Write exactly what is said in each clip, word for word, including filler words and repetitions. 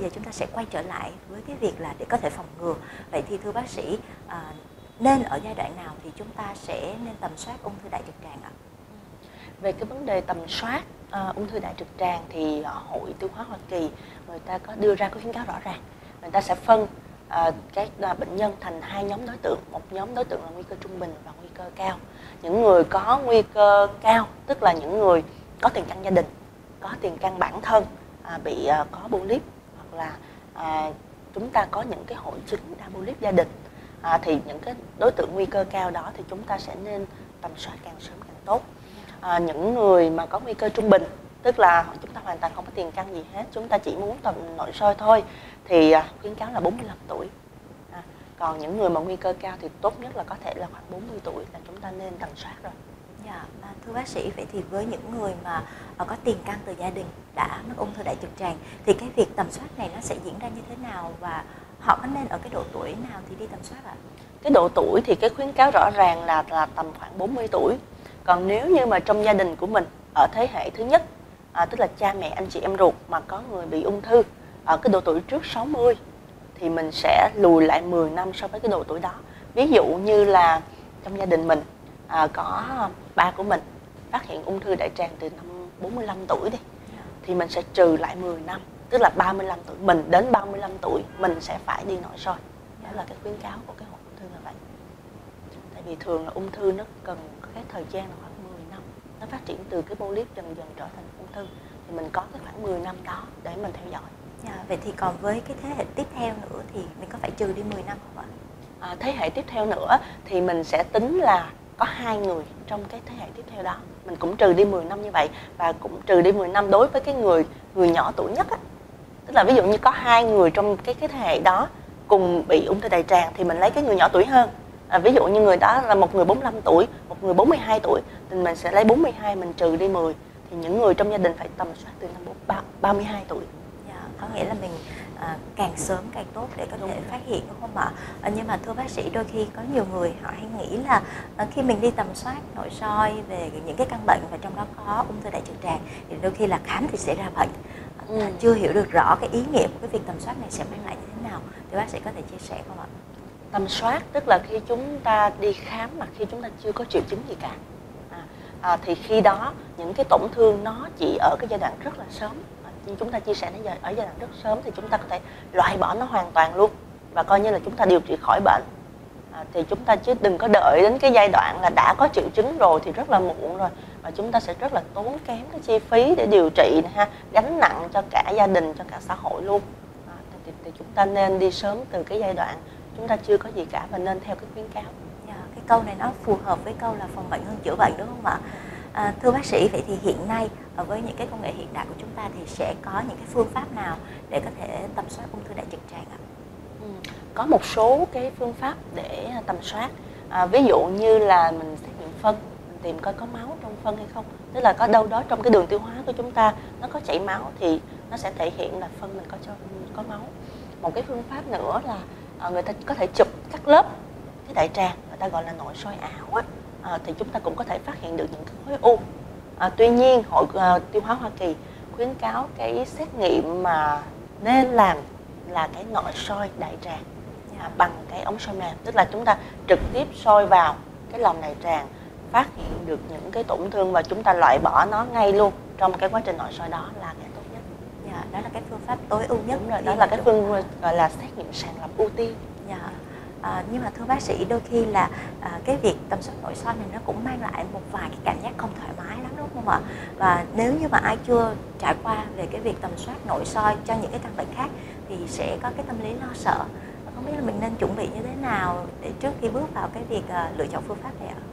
giờ chúng ta sẽ quay trở lại với cái việc là để có thể phòng ngừa. Vậy thì thưa bác sĩ, à, nên ở giai đoạn nào thì chúng ta sẽ nên tầm soát ung thư đại trực tràng ạ? Về cái vấn đề tầm soát uh, ung thư đại trực tràng thì uh, Hội Tiêu hóa Hoa Kỳ người ta có đưa ra cái khuyến cáo rõ ràng. Người ta sẽ phân uh, các uh, bệnh nhân thành hai nhóm đối tượng. Một nhóm đối tượng là nguy cơ trung bình và nguy cơ cao. Những người có nguy cơ cao tức là những người có tiền căn gia đình, có tiền căn bản thân, uh, bị uh, có polyp, hoặc là uh, chúng ta có những cái hội chứng đa polyp gia đình. À, thì những cái đối tượng nguy cơ cao đó thì chúng ta sẽ nên tầm soát càng sớm càng tốt. À, những người mà có nguy cơ trung bình, tức là chúng ta hoàn toàn không có tiền căn gì hết, chúng ta chỉ muốn tầm nội soi thôi, thì à, khuyến cáo là bốn mươi lăm tuổi. À, còn những người mà nguy cơ cao thì tốt nhất là có thể là khoảng bốn mươi tuổi là chúng ta nên tầm soát rồi. Dạ, à, thưa bác sĩ, vậy thì với những người mà à, có tiền căn từ gia đình đã mắc ung thư đại trực tràng thì cái việc tầm soát này nó sẽ diễn ra như thế nào, và họ có nên ở cái độ tuổi nào thì đi tầm soát ạ? Cái độ tuổi thì cái khuyến cáo rõ ràng là là tầm khoảng bốn mươi tuổi. Còn nếu như mà trong gia đình của mình ở thế hệ thứ nhất, à, tức là cha mẹ, anh chị em ruột mà có người bị ung thư ở cái độ tuổi trước sáu mươi thì mình sẽ lùi lại mười năm so với cái độ tuổi đó. Ví dụ như là trong gia đình mình à, có ba của mình phát hiện ung thư đại tràng từ năm bốn mươi lăm tuổi đi, thì mình sẽ trừ lại mười năm, tức là ba mươi lăm tuổi mình đến ba mươi lăm tuổi mình sẽ phải đi nội soi. Đó là cái khuyến cáo của cái hội ung thư là vậy. Tại vì thường là ung thư nó cần cái thời gian là khoảng mười năm, nó phát triển từ cái polyp dần dần trở thành ung thư, thì mình có cái khoảng mười năm đó để mình theo dõi. Dạ, vậy thì còn với cái thế hệ tiếp theo nữa thì mình có phải trừ đi mười năm không ạ? À, thế hệ tiếp theo nữa thì mình sẽ tính là có hai người trong cái thế hệ tiếp theo đó, mình cũng trừ đi mười năm như vậy, và cũng trừ đi mười năm đối với cái người người nhỏ tuổi nhất á. Tức là ví dụ như có hai người trong cái cái thế hệ đó cùng bị ung thư đại tràng thì mình lấy cái người nhỏ tuổi hơn. À, ví dụ như người đó là một người bốn mươi lăm tuổi, một người bốn mươi hai tuổi, thì mình sẽ lấy bốn mươi hai mình trừ đi mười, thì những người trong gia đình phải tầm soát từ năm ba mươi hai tuổi. Dạ, có nghĩa là mình à, càng sớm càng tốt để có Đúng thể rồi. phát hiện, đúng không ạ? À, nhưng mà thưa bác sĩ, đôi khi có nhiều người họ hay nghĩ là à, khi mình đi tầm soát nội soi về những cái căn bệnh và trong đó có ung thư đại trực tràng thì đôi khi là khám thì sẽ ra bệnh. Ừ. À, chưa hiểu được rõ cái ý nghĩa của cái việc tầm soát này sẽ mang lại như thế nào, thì bác sĩ có thể chia sẻ không ạ? Tầm soát tức là khi chúng ta đi khám mà khi chúng ta chưa có triệu chứng gì cả, à, à, thì khi đó những cái tổn thương nó chỉ ở cái giai đoạn rất là sớm. À, như chúng ta chia sẻ đến giờ ở giai đoạn rất sớm thì chúng ta có thể loại bỏ nó hoàn toàn luôn và coi như là chúng ta điều trị khỏi bệnh. À, thì chúng ta chứ đừng có đợi đến cái giai đoạn là đã có triệu chứng rồi thì rất là muộn rồi, và chúng ta sẽ rất là tốn kém cái chi phí để điều trị này, ha, gánh nặng cho cả gia đình, cho cả xã hội luôn. À, thì, thì chúng ta nên đi sớm từ cái giai đoạn chúng ta chưa có gì cả và nên theo cái khuyến cáo. Dạ, cái câu này nó phù hợp với câu là phòng bệnh hơn chữa bệnh, đúng không ạ? À, thưa bác sĩ, vậy thì hiện nay với những cái công nghệ hiện đại của chúng ta thì sẽ có những cái phương pháp nào để có thể tầm soát ung thư đại trực tràng ạ? Ừ, có một số cái phương pháp để tầm soát, à, ví dụ như là mình xét nghiệm phân, mình tìm coi có máu trong phân hay không, tức là có đâu đó trong cái đường tiêu hóa của chúng ta nó có chảy máu thì nó sẽ thể hiện là phân mình có cho có máu. Một cái phương pháp nữa là à, người ta có thể chụp các lớp cái đại tràng, người ta gọi là nội soi ảo á, à, thì chúng ta cũng có thể phát hiện được những cái khối u. À, tuy nhiên Hội à, Tiêu hóa Hoa Kỳ khuyến cáo cái xét nghiệm mà nên làm là cái nội soi đại tràng, à, bằng cái ống soi mềm, tức là chúng ta trực tiếp soi vào cái lòng đại tràng, phát hiện được những cái tổn thương và chúng ta loại bỏ nó ngay luôn trong cái quá trình nội soi, đó là cái tốt nhất. Dạ, đó là cái phương pháp tối ưu nhất. Đúng rồi, đó là cái phương gọi là xét nghiệm sàng lọc ưu tiên. Dạ. À, nhưng mà thưa bác sĩ, đôi khi là à, cái việc tầm soát nội soi này nó cũng mang lại một vài cái cảm giác không thoải mái lắm, đúng không ạ? Và nếu như mà ai chưa trải qua về cái việc tầm soát nội soi cho những cái căn bệnh khác thì sẽ có cái tâm lý lo sợ. Không biết là mình nên chuẩn bị như thế nào để trước khi bước vào cái việc à, lựa chọn phương pháp này ạ?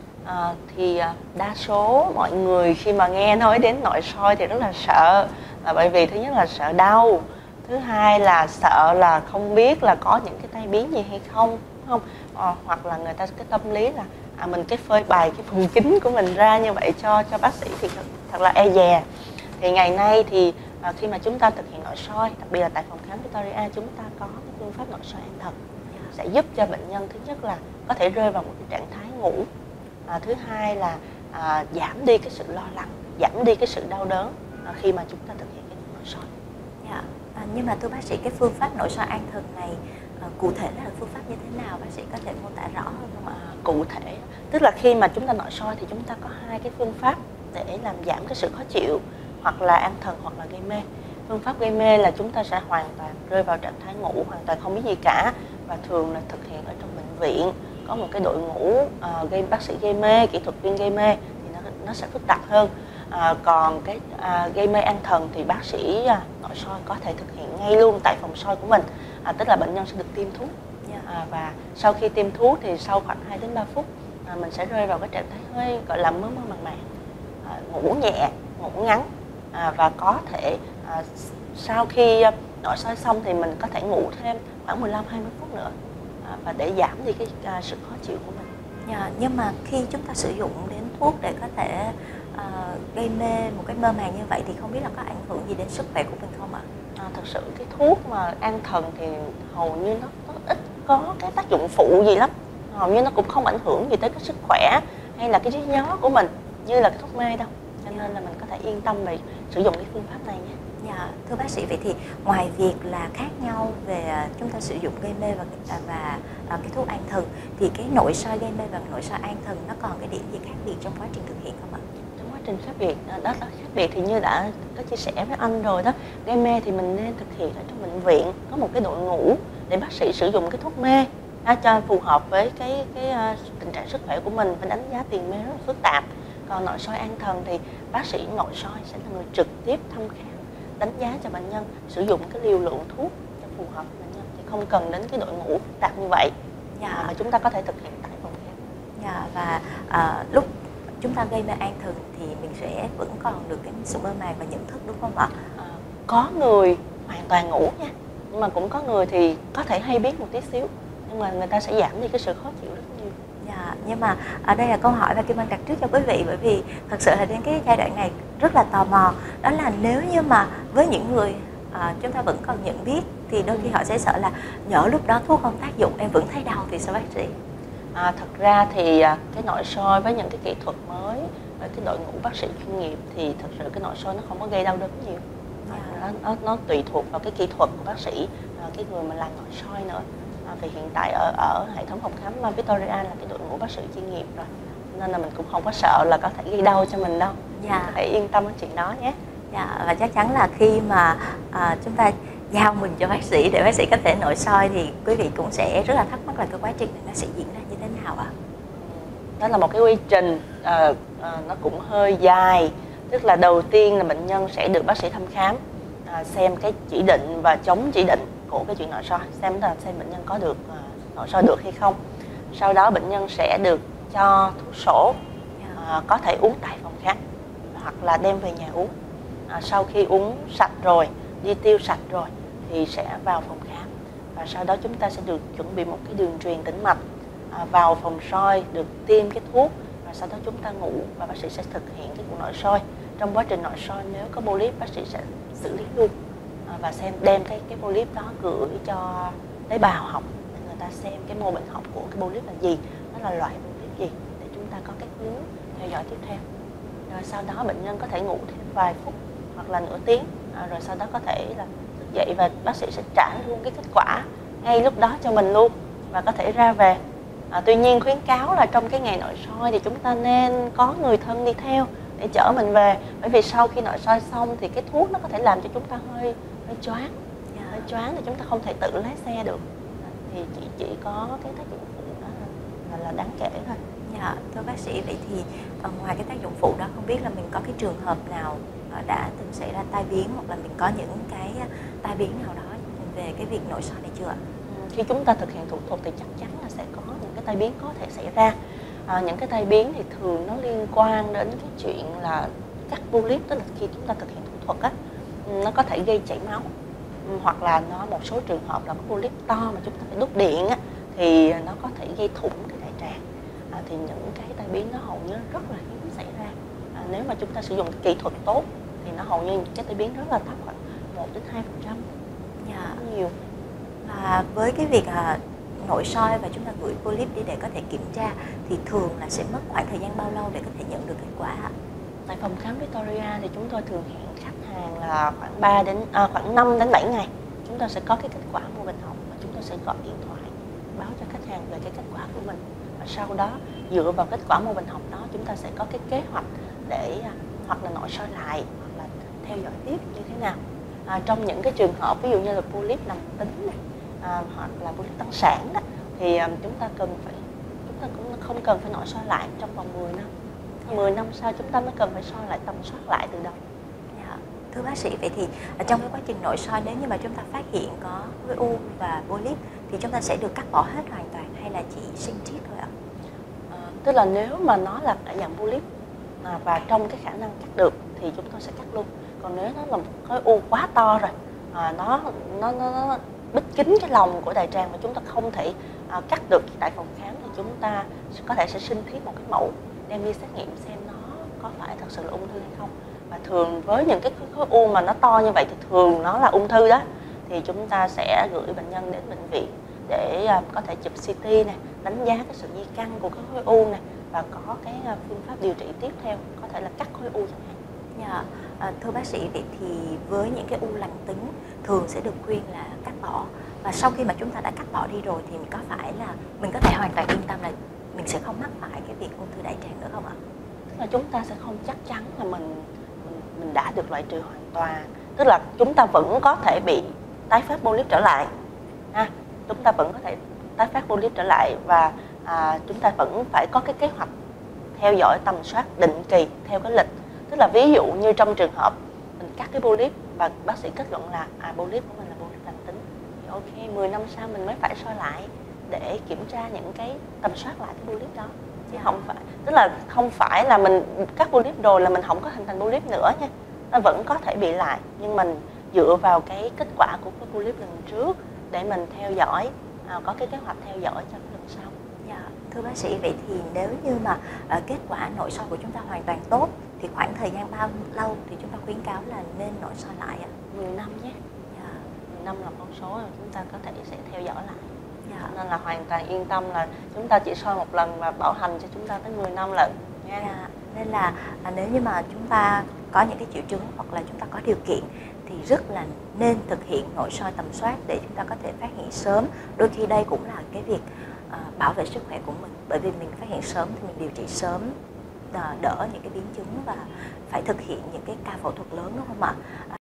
À, thì đa số mọi người khi mà nghe nói đến nội soi thì rất là sợ, là bởi vì thứ nhất là sợ đau, thứ hai là sợ là không biết là có những cái tai biến gì hay không, không? À, hoặc là người ta cái tâm lý là à, mình cái phơi bày cái phần kín của mình ra như vậy cho cho bác sĩ thì thật là e dè. Thì ngày nay thì à, khi mà chúng ta thực hiện nội soi, đặc biệt là tại phòng khám Victoria, chúng ta có cái phương pháp nội soi an thần sẽ giúp cho bệnh nhân thứ nhất là có thể rơi vào một cái trạng thái ngủ, à, thứ hai là à, giảm đi cái sự lo lắng, giảm đi cái sự đau đớn à, khi mà chúng ta thực hiện cái nội soi. Dạ. À, nhưng mà thưa bác sĩ, cái phương pháp nội soi an thần này à, cụ thể là phương pháp như thế nào, bác sĩ có thể mô tả rõ hơn không ạ? À, cụ thể tức là khi mà chúng ta nội soi thì chúng ta có hai cái phương pháp để làm giảm cái sự khó chịu, hoặc là an thần hoặc là gây mê. Phương pháp gây mê là chúng ta sẽ hoàn toàn rơi vào trạng thái ngủ, hoàn toàn không biết gì cả, và thường là thực hiện ở trong bệnh viện, có một cái đội ngũ uh, gây bác sĩ gây mê, kỹ thuật viên gây mê thì nó nó sẽ phức tạp hơn. À, còn cái à, gây mê an thần thì bác sĩ à, nội soi có thể thực hiện ngay luôn tại phòng soi của mình, à, tức là bệnh nhân sẽ được tiêm thuốc, à, và sau khi tiêm thuốc thì sau khoảng hai đến ba phút à, mình sẽ rơi vào cái trạng thái hơi gọi là mơ mơ màng màng, à, ngủ nhẹ, ngủ ngắn, à, và có thể à, sau khi nội soi xong thì mình có thể ngủ thêm khoảng mười lăm đến hai mươi phút nữa, à, và để giảm đi cái à, sự khó chịu của mình. Dạ, nhưng mà khi chúng ta sử dụng đến thuốc để có thể uh, gây mê một cái mơ màng như vậy thì không biết là có ảnh hưởng gì đến sức khỏe của mình không ạ? À, thật sự cái thuốc mà an thần thì hầu như nó, nó ít có cái tác dụng phụ gì lắm, hầu như nó cũng không ảnh hưởng gì tới cái sức khỏe hay là cái trí nhớ của mình như là cái thuốc mê đâu, cho nên là mình có thể yên tâm về sử dụng cái phương pháp này nhé. Dạ, thưa bác sĩ, vậy thì ngoài việc là khác nhau về chúng ta sử dụng gây mê và và, và uh, cái thuốc an thần thì cái nội soi gây mê và nội soi an thần nó còn cái điểm gì khác biệt trong quá trình thực hiện không ạ? Trong quá trình khác biệt đó, đó khác biệt thì như đã có chia sẻ với anh rồi đó, gây mê thì mình nên thực hiện ở trong bệnh viện, có một cái đội ngũ để bác sĩ sử dụng cái thuốc mê đó, cho phù hợp với cái cái uh, tình trạng sức khỏe của mình, và đánh giá tiền mê rất là phức tạp. Còn nội soi an thần thì bác sĩ nội soi sẽ là người trực tiếp thăm khám, đánh giá cho bệnh nhân, sử dụng cái liều lượng thuốc cho phù hợp với bệnh nhân, thì không cần đến cái đội ngũ phức tạp như vậy. Dạ. Mà chúng ta có thể thực hiện tại phòng khám. Dạ, và à, lúc chúng ta gây mê an thần thì mình sẽ vẫn còn được cái sự mơ màng và nhận thức, đúng không ạ? À, có người hoàn toàn ngủ nha, nhưng mà cũng có người thì có thể hay biết một tí xíu, nhưng mà người ta sẽ giảm đi cái sự khó chịu rất nhiều. Dạ, nhưng mà ở đây là câu hỏi và Kim Anh đặt trước cho quý vị, bởi vì thật sự là đến cái giai đoạn này rất là tò mò, đó là nếu như mà với những người à, chúng ta vẫn còn nhận biết thì đôi khi họ sẽ sợ là nhỡ lúc đó thuốc không tác dụng, em vẫn thấy đau thì sao bác sĩ? À, thật ra thì cái nội soi với những cái kỹ thuật mới, với cái đội ngũ bác sĩ chuyên nghiệp thì thật sự cái nội soi nó không có gây đau đớn nhiều. À, nó, nó, nó tùy thuộc vào cái kỹ thuật của bác sĩ, à, cái người mà làm nội soi nữa. À, vì hiện tại ở ở hệ thống phòng khám Victoria là cái đội ngũ bác sĩ chuyên nghiệp rồi, nên là mình cũng không có sợ là có thể gây đau cho mình đâu. Dạ. Mình có thể yên tâm ở chuyện đó nhé. Dạ, và chắc chắn là khi mà à, chúng ta giao mình cho bác sĩ để bác sĩ có thể nội soi thì quý vị cũng sẽ rất là thắc mắc là cái quá trình này nó sẽ diễn ra như thế nào ạ? Đó là một cái quy trình à, à, nó cũng hơi dài, tức là đầu tiên là bệnh nhân sẽ được bác sĩ thăm khám, à, xem cái chỉ định và chống chỉ định của cái chuyện nội soi, xem là xem bệnh nhân có được à, nội soi được hay không. Sau đó bệnh nhân sẽ được cho thuốc sổ, à, có thể uống tại phòng khám hoặc là đem về nhà uống. À, sau khi uống sạch rồi, đi tiêu sạch rồi thì sẽ vào phòng khám, và sau đó chúng ta sẽ được chuẩn bị một cái đường truyền tĩnh mạch, à, vào phòng soi được tiêm cái thuốc, và sau đó chúng ta ngủ và bác sĩ sẽ thực hiện cái cuộc nội soi. Trong quá trình nội soi nếu có polyp bác sĩ sẽ xử lý luôn, à, và xem đem cái cái polyp đó gửi cho tế bào học để người ta xem cái mô bệnh học của cái polyp là gì, nó là loại polyp gì, để chúng ta có cái hướng theo dõi tiếp theo. Rồi sau đó bệnh nhân có thể ngủ thêm vài phút hoặc là nửa tiếng, à, rồi sau đó có thể là thức dậy và bác sĩ sẽ trả luôn cái kết quả ngay lúc đó cho mình luôn, và có thể ra về. À, tuy nhiên khuyến cáo là trong cái ngày nội soi thì chúng ta nên có người thân đi theo để chở mình về, bởi vì sau khi nội soi xong thì cái thuốc nó có thể làm cho chúng ta hơi hơi choáng, yeah. hơi choáng thì chúng ta không thể tự lái xe được, thì chỉ chỉ có cái tác dụng phụ đó là, là đáng kể thôi. Dạ, thưa bác sĩ, vậy thì uh, ngoài cái tác dụng phụ đó, không biết là mình có cái trường hợp nào uh, đã từng xảy ra tai biến, hoặc là mình có những cái uh, tai biến nào đó về cái việc nội soi này chưa ạ? Ừ, khi chúng ta thực hiện thủ thuật thì chắc chắn là sẽ có những cái tai biến có thể xảy ra. À, những cái tai biến thì thường nó liên quan đến cái chuyện là cắt polyp, tức là khi chúng ta thực hiện thủ thuật á, nó có thể gây chảy máu, hoặc là nó một số trường hợp là có polyp to mà chúng ta phải đốt điện á, thì nó có thể gây thủng cái đại tràng. À, thì những cái tai biến nó hầu như rất là hiếm xảy ra. À, nếu mà chúng ta sử dụng cái kỹ thuật tốt thì nó hầu như cái tai biến rất là thấp, khoảng một đến hai phần trăm. Dạ. Nhiều. Và với cái việc à, nội soi và chúng ta gửi polyp đi để có thể kiểm tra thì thường là sẽ mất khoảng thời gian bao lâu để có thể nhận được kết quả ạ? Tại phòng khám Victoria thì chúng tôi thường hẹn khách hàng là khoảng ba đến à, khoảng năm đến bảy ngày chúng ta sẽ có cái kết quả mô hình học và chúng ta sẽ gọi điện thoại báo cho khách hàng về cái kết quả của mình. Và sau đó dựa vào kết quả mô hình học đó, chúng ta sẽ có cái kế hoạch để hoặc là nội soi lại hoặc là theo dõi tiếp như thế nào. À, trong những cái trường hợp ví dụ như là polyp lành tính này, à, hoặc là polyp tăng sản đó, thì à, chúng ta cần phải chúng ta cũng không cần phải nội soi lại trong vòng mười năm. mười năm sau chúng ta mới cần phải soi lại, tầm soát lại từ đầu. Dạ. Thưa bác sĩ, vậy thì ở trong cái quá trình nội soi, nếu như mà chúng ta phát hiện có khối u và polyp thì chúng ta sẽ được cắt bỏ hết hoàn toàn hay là chỉ sinh chiết thôi ạ? À, tức là nếu mà nó là ở dạng polyp à, và trong cái khả năng cắt được thì chúng tôi sẽ cắt luôn. Còn nếu nó là một khối u quá to rồi, à, nó, nó nó nó bít kín cái lòng của đại tràng và chúng ta không thể à, cắt được tại phòng khám, thì chúng ta có thể sẽ sinh thiết một cái mẫu đem đi xét nghiệm xem nó có phải thật sự là ung thư hay không. Và thường với những cái khối u mà nó to như vậy thì thường nó là ung thư đó, thì chúng ta sẽ gửi bệnh nhân đến bệnh viện để à, có thể chụp xê tê này, đánh giá cái sự di căn của cái khối u này và có cái à, phương pháp điều trị tiếp theo, có thể là cắt khối u chẳng hạn. Dạ. À, thưa bác sĩ, vậy thì với những cái u lành tính thường sẽ được khuyên là cắt bỏ, và sau khi mà chúng ta đã cắt bỏ đi rồi thì mình có phải là mình có thể hoàn toàn yên tâm là mình sẽ không mắc phải cái việc ung thư đại tràng nữa không ạ? Tức là chúng ta sẽ không chắc chắn là mình mình, mình đã được loại trừ hoàn toàn, tức là chúng ta vẫn có thể bị tái phát polyp trở lại, ha, chúng ta vẫn có thể tái phát polyp trở lại và à, chúng ta vẫn phải có cái kế hoạch theo dõi tầm soát định kỳ theo cái lịch. Tức là ví dụ như trong trường hợp mình cắt cái polyp và bác sĩ kết luận là à, polyp của mình là polyp lành tính, thì ok, mười năm sau mình mới phải soi lại để kiểm tra những cái tầm soát lại cái polyp đó, chứ không phải, tức là không phải là mình cắt polyp rồi là mình không có hình thành polyp nữa nha, nó vẫn có thể bị lại, nhưng mình dựa vào cái kết quả của cái polyp lần trước để mình theo dõi, à, có cái kế hoạch theo dõi cho cái lần sau. Dạ. Thưa bác sĩ, vậy thì nếu như mà uh, kết quả nội soi của chúng ta hoàn toàn tốt thì khoảng thời gian bao lâu thì chúng ta khuyến cáo là nên nội soi lại ạ? mười năm nhé. Dạ. mười năm là con số mà chúng ta có thể sẽ theo dõi lại. Dạ. Nên là hoàn toàn yên tâm là chúng ta chỉ soi một lần và bảo hành cho chúng ta tới mười năm lần nha. Dạ. Nên là à, nếu như mà chúng ta có những cái triệu chứng hoặc là chúng ta có điều kiện thì rất là nên thực hiện nội soi tầm soát để chúng ta có thể phát hiện sớm. Đôi khi đây cũng là cái việc à, bảo vệ sức khỏe của mình, bởi vì mình phát hiện sớm thì mình điều trị sớm, à, đỡ những cái biến chứng và phải thực hiện những cái ca phẫu thuật lớn, đúng không ạ?